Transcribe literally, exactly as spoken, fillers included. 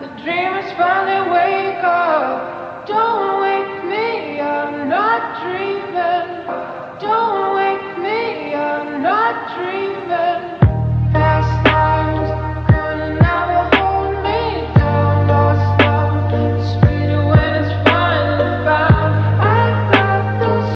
Dreamers finally wake up. Don't wake me, I'm not dreaming. Don't wake me, I'm not dreaming.